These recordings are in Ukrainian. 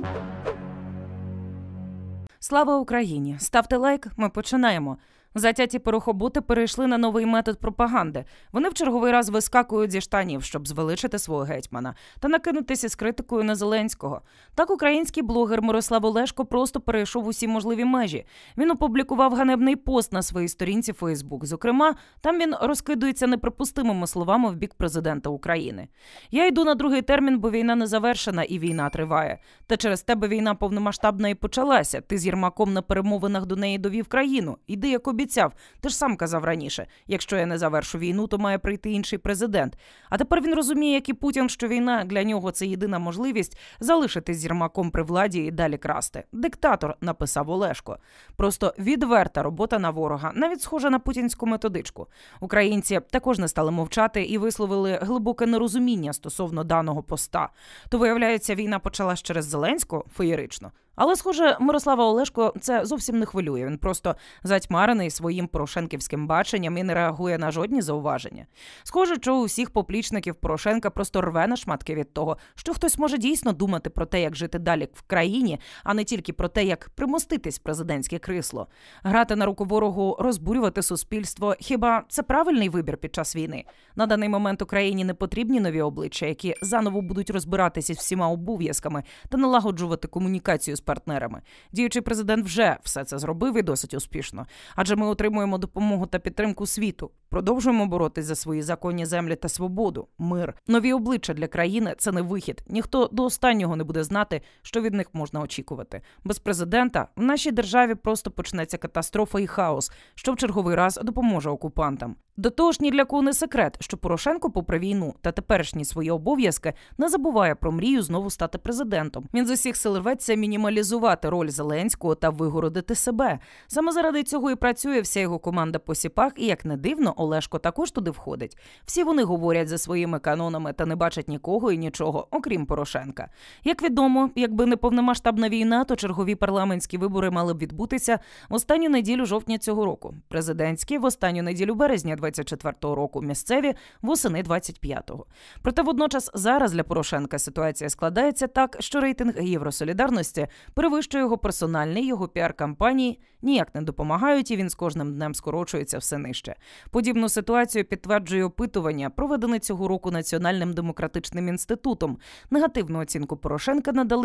Слава Україні! Ставте лайк, ми починаємо. Затяті порохоботи перейшли на новий метод пропаганди. Вони в черговий раз вискакують зі штанів, щоб звеличити свого гетьмана та накинутися з критикою на Зеленського. Так український блогер Мирослав Олешко просто перейшов усі можливі межі. Він опублікував ганебний пост на своїй сторінці Фейсбук. Зокрема, там він розкидується неприпустимими словами в бік президента України. «Я йду на другий термін, бо війна не завершена і війна триває. Та через тебе війна повномасштабна і почалася. Ти з Єрмаком на перемовинах до неї довів країну. Іди, як обіцяв. Ти ж сам казав раніше, якщо я не завершу війну, то має прийти інший президент. А тепер він розуміє, як і Путін, що війна для нього – це єдина можливість залишитись з Єрмаком при владі і далі красти. Диктатор», – написав Олешко. Просто відверта робота на ворога, навіть схожа на путінську методичку. Українці також не стали мовчати і висловили глибоке нерозуміння стосовно даного поста. То, виявляється, війна почалась через Зеленського? Феєрично. Але, схоже, Мирослава Олешко це зовсім не хвилює. Він просто затьмарений своїм порошенківським баченням і не реагує на жодні зауваження. Схоже, що у всіх поплічників Порошенка просто рве на шматки від того, що хтось може дійсно думати про те, як жити далі в країні, а не тільки про те, як примоститись в президентське крісло. Грати на руку ворогу, розбурювати суспільство – хіба це правильний вибір під час війни? На даний момент Україні не потрібні нові обличчя, які заново будуть розбиратися з всіма обов'язками та налагоджувати комунікацію з партнерами. Діючий президент вже все це зробив і досить успішно. Адже ми отримуємо допомогу та підтримку світу. Продовжуємо боротись за свої законні землі та свободу, мир. Нові обличчя для країни – це не вихід. Ніхто до останнього не буде знати, що від них можна очікувати. Без президента в нашій державі просто почнеться катастрофа і хаос, що в черговий раз допоможе окупантам. До того ж, ні для кого не секрет, що Порошенко, попри війну та теперішні свої обов'язки, не забуває про мрію знову стати президентом. Він з усіх сил рветься мінімалізувати роль Зеленського та вигородити себе. Саме заради цього і працює вся його команда по СІПах, і, як не дивно, Олешко також туди входить. Всі вони говорять за своїми канонами та не бачать нікого і нічого, окрім Порошенка. Як відомо, якби не повномасштабна війна, то чергові парламентські вибори мали б відбутися в останню неділю жовтня цього року. Президентські – в останню неділю березня 24-го року, місцеві – восени 25-го. Проте водночас зараз для Порошенка ситуація складається так, що рейтинг Євросолідарності перевищує його персональний, його піар-кампанії ніяк не допомагають, і він з кожним днем скорочується все нижче. Подібну ситуацію підтверджує опитування, проведене цього року Національним демократичним інститутом. Негативну оцінку Порошенка надали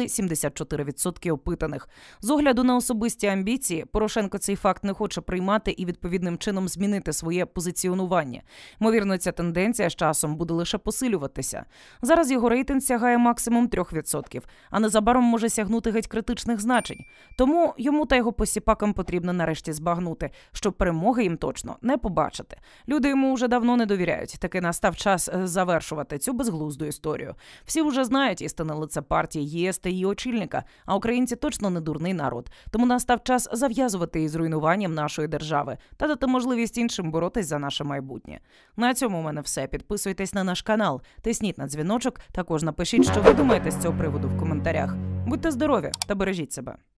74% опитаних. З огляду на особисті амбіції, Порошенко цей факт не хоче приймати і відповідним чином змінити своє позиціонування. Ймовірно, ця тенденція з часом буде лише посилюватися. Зараз його рейтинг сягає максимум 3%, а незабаром може сягнути геть критичних значень. Тому йому та його посіпакам потрібно нарешті збагнути, що перемоги їм точно не побачити. Люди йому вже давно не довіряють. Таки настав час завершувати цю безглузду історію. Всі вже знають істинне лице партії ЄС та її очільника, а українці точно не дурний народ. Тому настав час зав'язувати із руйнуванням нашої держави та дати можливість іншим боротись за наше майбутнє. На цьому у мене все. Підписуйтесь на наш канал, тисніть на дзвіночок, також напишіть, що ви думаєте з цього приводу в коментарях. Будьте здорові та бережіть себе.